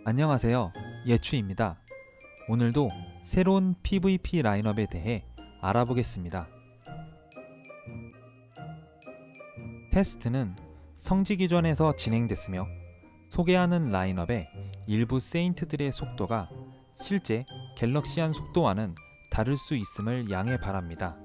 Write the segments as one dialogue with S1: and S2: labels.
S1: 안녕하세요. 예추입니다. 오늘도 새로운 PVP 라인업에 대해 알아보겠습니다. 테스트는 성지기전에서 진행됐으며 소개하는 라인업의 일부 세인트들의 속도가 실제 갤럭시안 속도와는 다를 수 있음을 양해 바랍니다.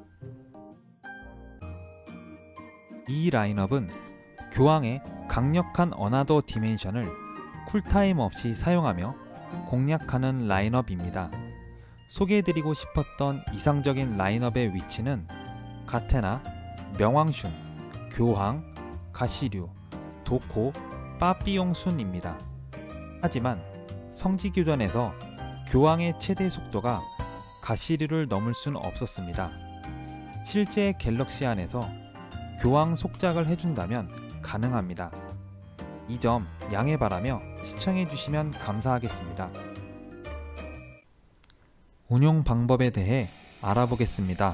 S1: 이 라인업은 교황의 강력한 어나더 디멘션을 쿨타임 없이 사용하며 공략하는 라인업입니다. 소개해드리고 싶었던 이상적인 라인업의 위치는 가테나, 명왕슌, 교황, 가시류, 도코, 빠삐용 순입니다. 하지만 성지교전에서 교황의 최대 속도가 가시류를 넘을 수는 없었습니다. 실제 갤럭시 안에서 교황 속작을 해준다면 가능합니다. 이 점 양해 바라며 시청해주시면 감사하겠습니다. 운용 방법에 대해 알아보겠습니다.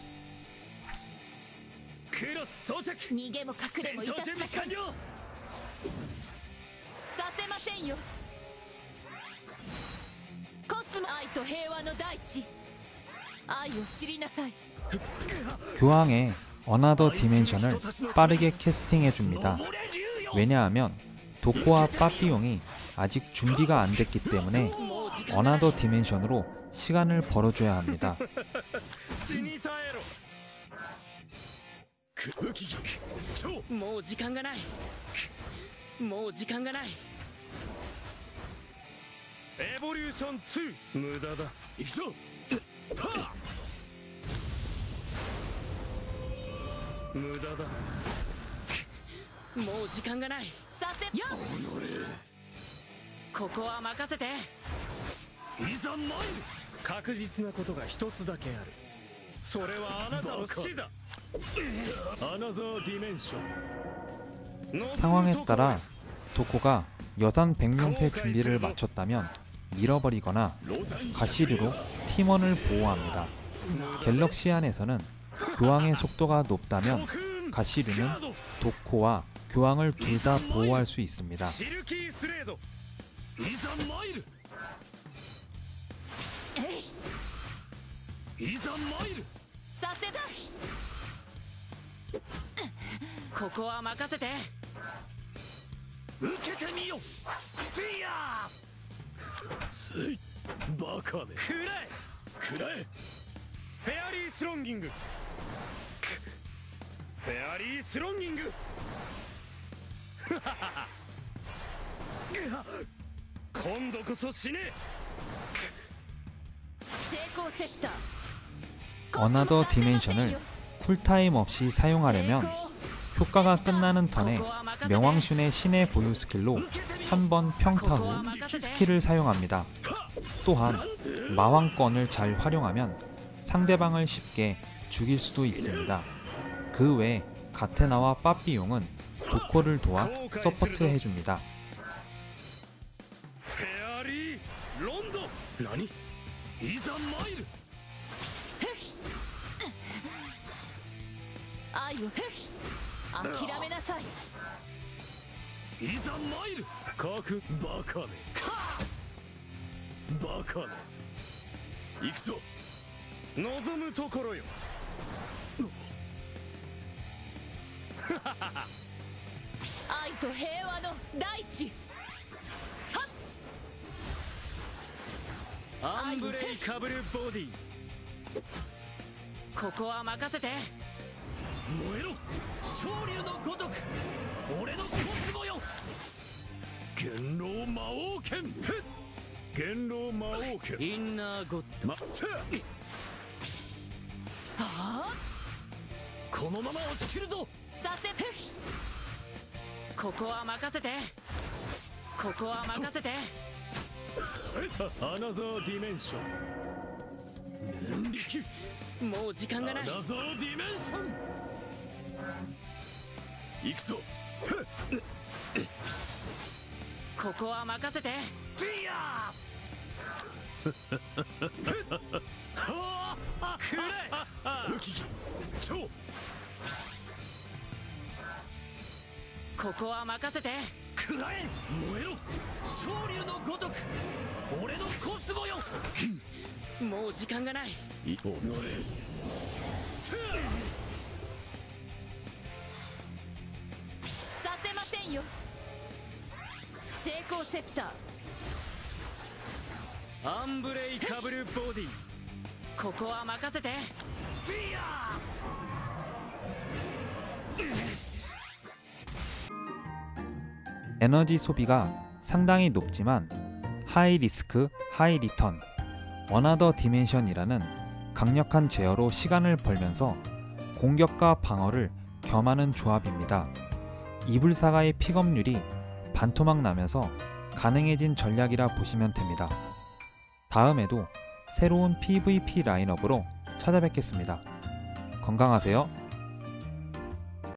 S1: 교황의 어나더 디멘션을 빠르게 캐스팅해줍니다. 왜냐하면 도코와 빠삐용이 아직 준비가 안 됐기 때문에 어나더 디멘션으로 시간을 벌어줘야 합니다.
S2: 에볼루션 2 無駄だ。行くぞ。無駄だ。もう時間がない。させよ。ここは任せて。いざ参る。確実なことが一つだけある。それはあなたの死だ。アナザーディメンション。
S1: 상황에 따라 도코가 여산 백룡패 준비를 마쳤다면 밀어버리거나 가시류로 팀원을 보호합니다. 갤럭시 안에서는 교황의 속도가 높다면 가시류는 도코와 교황을 둘 다 보호할 수 있습니다. 어나더 디멘션을 쿨타임 없이 사용하려면 효과가 끝나는 턴에 명왕슌의 신의 보유 스킬로 한 번 평타 후 스킬을 사용합니다. 또한 마왕권을 잘 활용하면 상대방을 쉽게 죽일 수도 있습니다. 그 외 가테나와 빠삐용은 도코를 도와 서포트 해줍니다.
S3: もう時間がない。
S2: いおのれ
S3: させませんよ。成功セプター。
S2: アンブレイカブルボディ。
S3: ここは任せて。
S2: フィア
S1: 에너지 소비가 상당히 높지만 하이 리스크, 하이 리턴, 어나더 디멘션이라는 강력한 제어로 시간을 벌면서 공격과 방어를 겸하는 조합입니다. 이불사가의 픽업률이 반토막 나면서 가능해진 전략이라 보시면 됩니다. 다음에도 새로운 PVP 라인업으로 찾아뵙겠습니다. 건강하세요.